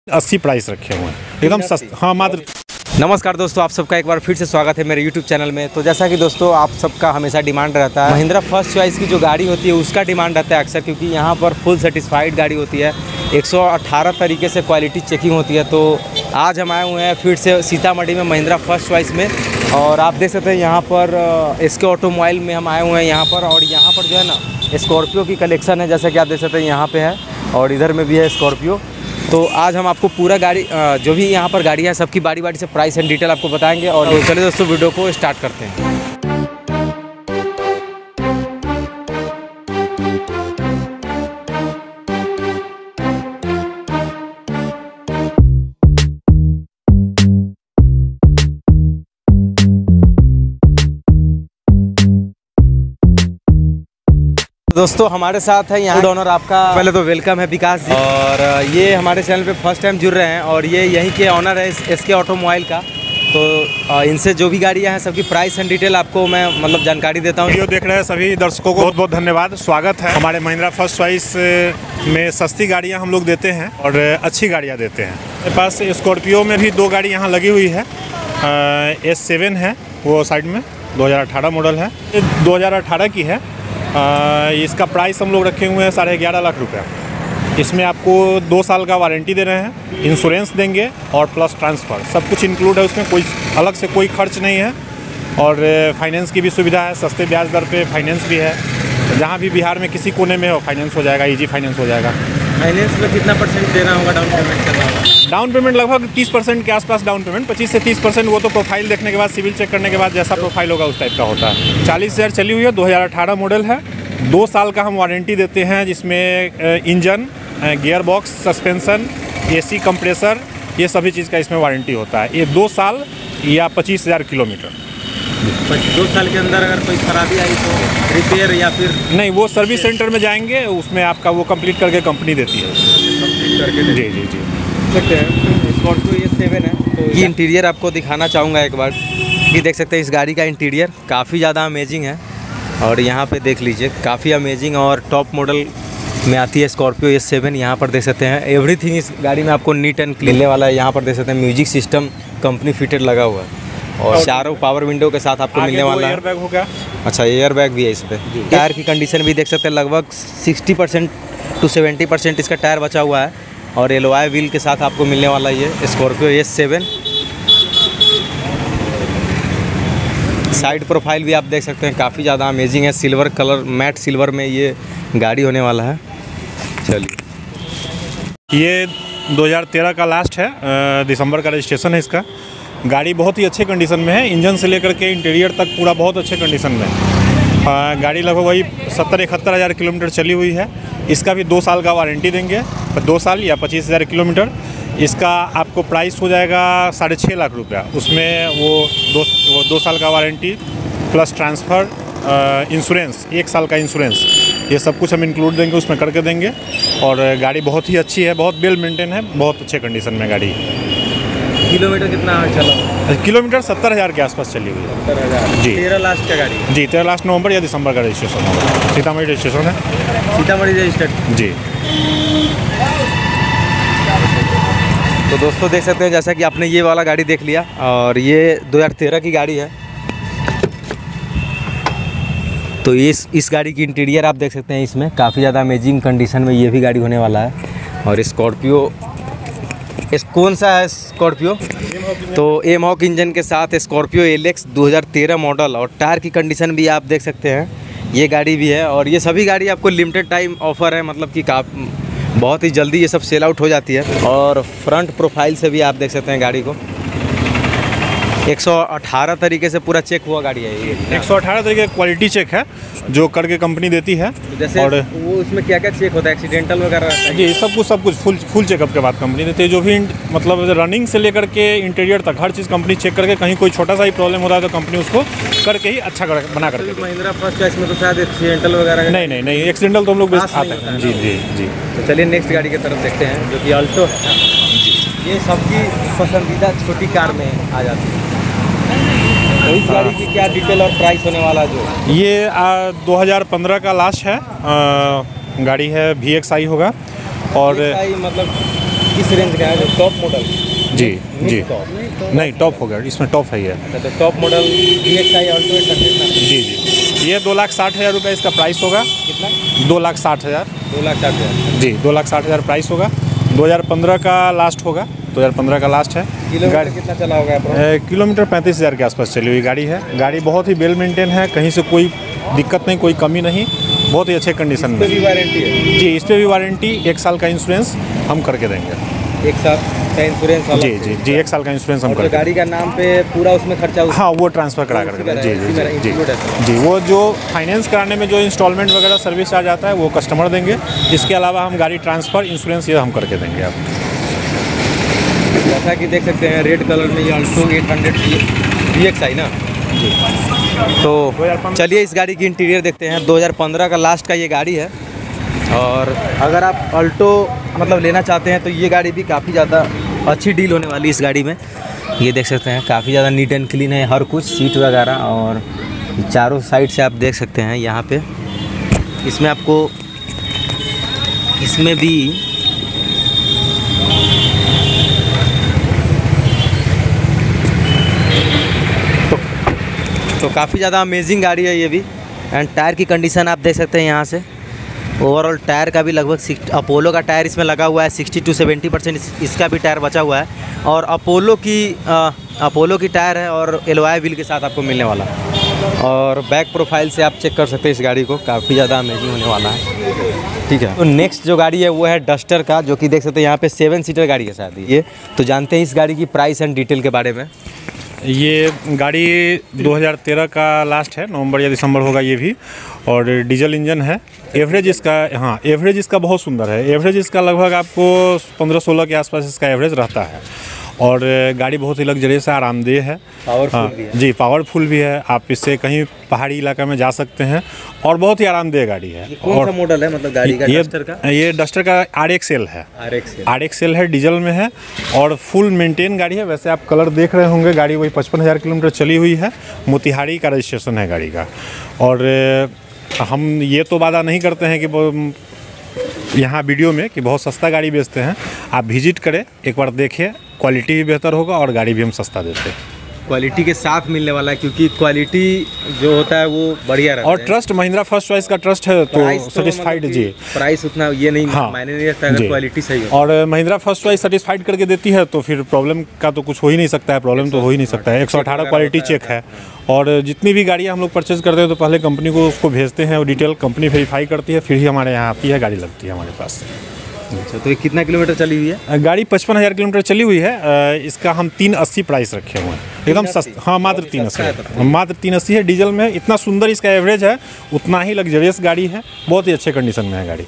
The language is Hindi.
80 प्राइस रखे हुए हैं एकदम सस्ता। हाँ मात्र। नमस्कार दोस्तों, आप सबका एक बार फिर से स्वागत है मेरे YouTube चैनल में। तो जैसा कि दोस्तों आप सबका हमेशा डिमांड रहता है, महिंद्रा फर्स्ट चॉइस की जो गाड़ी होती है उसका डिमांड रहता है अक्सर, क्योंकि यहाँ पर फुल सेटिस्फाइड गाड़ी होती है। 118 तरीके से क्वालिटी चेकिंग होती है। तो आज हम आए हुए हैं फिर से सीतामढ़ी में महिंद्रा फर्स्ट चॉइस में, और आप देख सकते हैं यहाँ पर SK ऑटोमोबाइल में हम आए हुए हैं यहाँ पर। और यहाँ पर जो है ना स्कॉर्पियो की कलेक्शन है, जैसा कि आप देख सकते हैं यहाँ पे है, और इधर में भी है स्कॉर्पियो। तो आज हम आपको पूरा गाड़ी जो भी यहाँ पर गाड़ी है सबकी बारी बारी से प्राइस एंड डिटेल आपको बताएंगे। और तो चलिए दोस्तों वीडियो को स्टार्ट करते हैं। दोस्तों हमारे साथ है यहाँ ओनर, आपका पहले तो वेलकम है विकास जी। और ये हमारे चैनल पे फर्स्ट टाइम जुड़ रहे हैं, और ये यहीं के ऑनर है SK ऑटोमोबाइल का। तो इनसे जो भी गाड़ियाँ हैं सबकी प्राइस एंड डिटेल आपको मैं मतलब जानकारी देता हूँ। वीडियो देख रहे हैं सभी दर्शकों को बहुत बहुत धन्यवाद, स्वागत है। हमारे महिंद्रा फर्स्ट चॉइस में सस्ती गाड़ियाँ हम लोग देते हैं और अच्छी गाड़ियाँ देते हैं। मेरे पास स्कॉर्पियो में भी 2 गाड़ी यहाँ लगी हुई है। S7 है वो साइड में, 2018 मॉडल है, 2018 की है। इसका प्राइस हम लोग रखे हुए हैं 11.5 लाख रुपये। इसमें आपको 2 साल का वारंटी दे रहे हैं, इंश्योरेंस देंगे और प्लस ट्रांसफ़र, सब कुछ इंक्लूड है उसमें। कोई अलग से कोई खर्च नहीं है। और फाइनेंस की भी सुविधा है, सस्ते ब्याज दर पे फाइनेंस भी है। जहाँ भी बिहार में किसी कोने में हो फाइनेंस हो जाएगा, इजी फाइनेंस हो जाएगा। फाइनेंस में कितना परसेंट देना होगा डाउन पेमेंट करना होगा? डाउन पेमेंट लगभग 30% के आसपास डाउन पेमेंट, 25 से 30%। वो तो प्रोफाइल देखने के बाद, सिविल चेक करने के बाद जैसा प्रोफाइल होगा उस टाइप का होता है। 40,000 चली हुई है, 2018 मॉडल है। 2 साल का हम वारंटी देते हैं, जिसमें engine, gear box, suspension, AC compressor, ये सभी चीज़ का इसमें वारंटी होता है। ये 2 साल या 25,000 किलोमीटर। 2 साल के अंदर अगर कोई खराबी आई तो रिपेयर या फिर नहीं, वो सर्विस सेंटर में जाएंगे, उसमें आपका वो कंप्लीट करके कंपनी देती है। कंप्लीट करके जी जी जी। सकते हैं। स्कॉर्पियो S7 है, तो ये इंटीरियर आपको दिखाना चाहूँगा एक बार। कि देख सकते हैं इस गाड़ी का इंटीरियर काफ़ी ज़्यादा अमेजिंग है। और यहाँ पे देख लीजिए काफ़ी अमेजिंग और टॉप मॉडल में आती है स्कॉर्पियो S7। यहाँ पर देख सकते हैं एवरीथिंग इस गाड़ी में आपको नीट एंड क्लीन वाला है। यहाँ पर देख सकते हैं म्यूजिक सिस्टम कंपनी फिटेड लगा हुआ है, और चारों पावर विंडो के साथ आपको मिलने वाला है। एयर बैग होगा। अच्छा, एयर बैग भी है इस पर। टायर की कंडीशन भी देख सकते हैं, लगभग 60% to 70% इसका टायर बचा हुआ है। और एलॉय व्हील के साथ आपको मिलने वाला ये स्कॉर्पियो S7। साइड प्रोफाइल भी आप देख सकते हैं काफ़ी ज़्यादा अमेजिंग है। सिल्वर कलर, मैट सिल्वर में ये गाड़ी होने वाला है। चलिए, ये 2013 का लास्ट है, दिसंबर का रजिस्ट्रेशन है इसका। गाड़ी बहुत ही अच्छे कंडीशन में है, इंजन से लेकर के इंटीरियर तक पूरा बहुत अच्छे कंडीशन में है। गाड़ी लगभग वही 70-71 हज़ार किलोमीटर चली हुई है। इसका भी 2 साल का वारंटी देंगे, 2 साल या 25,000 किलोमीटर। इसका आपको प्राइस हो जाएगा 6.5 लाख रुपया। उसमें वो 2 साल का वारंटी प्लस ट्रांसफ़र, इंश्योरेंस, 1 साल का इंश्योरेंस, ये सब कुछ हम इंक्लूड देंगे, उसमें करके देंगे। और गाड़ी बहुत ही अच्छी है, बहुत वेल मेंटेन है, बहुत अच्छे कंडीशन में गाड़ी। किलोमीटर कितना चला? किलोमीटर 70,000 के आसपास चली हुई है। 70,000 जी। 13 लास्ट का गाड़ी? जी, 13 लास्ट नवंबर या दिसंबर का रजिस्ट्रेशन होगा। सीतामढ़ी रजिस्ट्रेशन है। सीतामढ़ी रजिस्टर्ड? जी। तो दोस्तों देख सकते हैं जैसा कि आपने ये वाला गाड़ी देख लिया, और ये 2013 की गाड़ी है। तो इस गाड़ी की इंटीरियर आप देख सकते हैं, इसमें काफ़ी ज़्यादा अमेजिंग कंडीशन में ये भी गाड़ी होने वाला है। और स्कॉर्पियो कौन सा है स्कॉर्पियो? तो एमहॉक इंजन के साथ स्कॉर्पियो LX 2013 मॉडल। और टायर की कंडीशन भी आप देख सकते हैं, ये गाड़ी भी है। और ये सभी गाड़ी आपको लिमिटेड टाइम ऑफर है, मतलब कि बहुत ही जल्दी ये सब सेल आउट हो जाती है। और फ्रंट प्रोफाइल से भी आप देख सकते हैं गाड़ी को 118 तरीके से पूरा चेक हुआ गाड़ी है ये। 118 तरीके का क्वालिटी चेक है जो करके कंपनी देती है। जैसे और वो उसमें क्या क्या चेक होता है, एक्सीडेंटल वगैरह रहता है? जी, सब कुछ फुल चेकअप के बाद कंपनी देती है। जो भी मतलब रनिंग से लेकर के इंटीरियर तक हर चीज़ कंपनी चेक करके, कहीं कोई छोटा सा ही प्रॉब्लम होता है तो कंपनी उसको करके ही अच्छा बना करके। महिंद्रा फर्स्ट चॉइस में तो शायद एक्सीडेंटल वगैरह नहीं, एक्सीडेंटल तो हम लोग आते हैं। जी जी जी। तो चलिए नेक्स्ट गाड़ी की तरफ देखते हैं, जो कि अल्टो है। ये सबकी पसंदीदा छोटी कार में आ जाती है। तो इस गाड़ी की क्या डिटेल और प्राइस होने वाला जो? ये 2015 का लास्ट है, गाड़ी है VXI होगा। और मतलब किस रेंज का है? जो टॉप मॉडल जी जी टॉप नहीं टॉप होगा, इसमें टॉप है ये। अच्छा, तो टॉप मॉडल DXi ऑल्टो 800 ना? जी जी, ये 2,60,000 रुपये इसका प्राइस होगा। कितना? 2,60,000। 2,60,000। जी 2,60,000 प्राइस होगा। 2015 का लास्ट होगा, 2015 का लास्ट है। किलोमीटर कितना चला होगा approx? किलोमीटर 35,000 के आसपास चली हुई गाड़ी है। गाड़ी बहुत ही वेल मेंटेन है, कहीं से कोई दिक्कत नहीं, कोई कमी नहीं, बहुत ही अच्छे कंडीशन में। इसमें भी वारंटी है? जी इस पर भी वारंटी, 1 साल का इंश्योरेंस हम करके देंगे। 1 साल का इंश्योरेंस? जी जी जी 1 साल का इंश्योरेंस हम और जो करके गाड़ी का नाम पे पूरा उसमें खर्चा हाँ वो ट्रांसफ़र करा कर देंगे। जी जी जी जी जी वो जो फाइनेंस कराने में जो इंस्टॉलमेंट वगैरह सर्विस आ जाता है वो कस्टमर देंगे। इसके अलावा हम गाड़ी ट्रांसफ़र इंश्योरेंस ये हम करके देंगे आपको। जैसा कि देख सकते हैं रेड कलर में ये ऑल्टो 800 DXi ना? तो चलिए इस गाड़ी की इंटीरियर देखते हैं। 2015 का लास्ट का ये गाड़ी है, और अगर आप ऑल्टो मतलब लेना चाहते हैं तो ये गाड़ी भी काफ़ी ज़्यादा अच्छी डील होने वाली है इस गाड़ी में। ये देख सकते हैं काफ़ी ज़्यादा नीट एंड क्लीन है हर कुछ, सीट वगैरह, और चारों साइड से आप देख सकते हैं यहाँ पे। इसमें आपको इसमें भी तो काफ़ी ज़्यादा अमेजिंग गाड़ी है ये भी। एंड टायर की कंडीशन आप देख सकते हैं यहाँ से। ओवरऑल टायर का भी लगभग अपोलो का टायर इसमें लगा हुआ है, 60 to 70% इसका भी टायर बचा हुआ है। और अपोलो की टायर है और एलॉय व्हील के साथ आपको मिलने वाला। और बैक प्रोफाइल से आप चेक कर सकते हैं इस गाड़ी को, काफ़ी ज़्यादा अमेजिंग होने वाला है। ठीक है, तो नेक्स्ट जो गाड़ी है वो है डस्टर का, जो कि देख सकते हैं यहाँ पे 7 सीटर गाड़ी है शायद ये। तो जानते हैं इस गाड़ी की प्राइस एंड डिटेल के बारे में। ये गाड़ी 2013 का लास्ट है, नवंबर या दिसंबर होगा ये भी, और डीजल इंजन है। एवरेज इसका, हाँ एवरेज इसका बहुत सुंदर है। एवरेज इसका लगभग आपको 15-16 के आसपास इसका एवरेज रहता है। और गाड़ी बहुत ही लग्जरियस है, आरामदेह है, पावरफुल भी है। जी पावरफुल भी है। आप इससे कहीं पहाड़ी इलाका में जा सकते हैं, और बहुत ही आरामदेह गाड़ी है। कौन सा मॉडल है मतलब गाड़ी का? डस्टर का? ये डस्टर का RXL है। RXL है, डीजल में है, और फुल मेंटेन गाड़ी है। वैसे आप कलर देख रहे होंगे, गाड़ी वही 55,000 किलोमीटर चली हुई है। मोतिहारी का रजिस्ट्रेशन है गाड़ी का। और हम ये तो वादा नहीं करते हैं कि यहाँ वीडियो में कि बहुत सस्ता गाड़ी बेचते हैं। आप विजिट करें, एक बार देखिए, क्वालिटी भी बेहतर होगा और गाड़ी भी हम सस्ता देते हैं। क्वालिटी के साथ मिलने वाला है, क्योंकि क्वालिटी जो होता है वो बढ़िया रहता है। और ट्रस्ट, महिंद्रा फर्स्ट चॉइस का ट्रस्ट है तो सेटिस्फाइड। जी प्राइस उतना ये नहीं हाँ, मायने नहीं रखता अगर क्वालिटी सही हो। और महिंद्रा फर्स्ट चॉइस सेटिस्फाइड करके देती है तो फिर प्रॉब्लम का तो कुछ हो ही नहीं सकता है। प्रॉब्लम तो हो ही नहीं सकता है। 118 क्वालिटी चेक है। और जितनी भी गाड़ियाँ हम लोग परचेज करते हैं तो पहले कंपनी को उसको भेजते हैं, और डिटेल कंपनी वेरीफाई करती है, फिर ही हमारे यहाँ आती है, गाड़ी लगती है हमारे पास। अच्छा, तो ये कितना किलोमीटर चली हुई है? गाड़ी 55,000 किलोमीटर चली हुई है। इसका हम 380 प्राइस रखे हुए हैं, एकदम सस्ता। हाँ मात्र 380 है, मात्र 380 है। डीजल में इतना सुंदर इसका एवरेज है, उतना ही लग्जरियस गाड़ी है, बहुत ही अच्छे कंडीशन में है गाड़ी।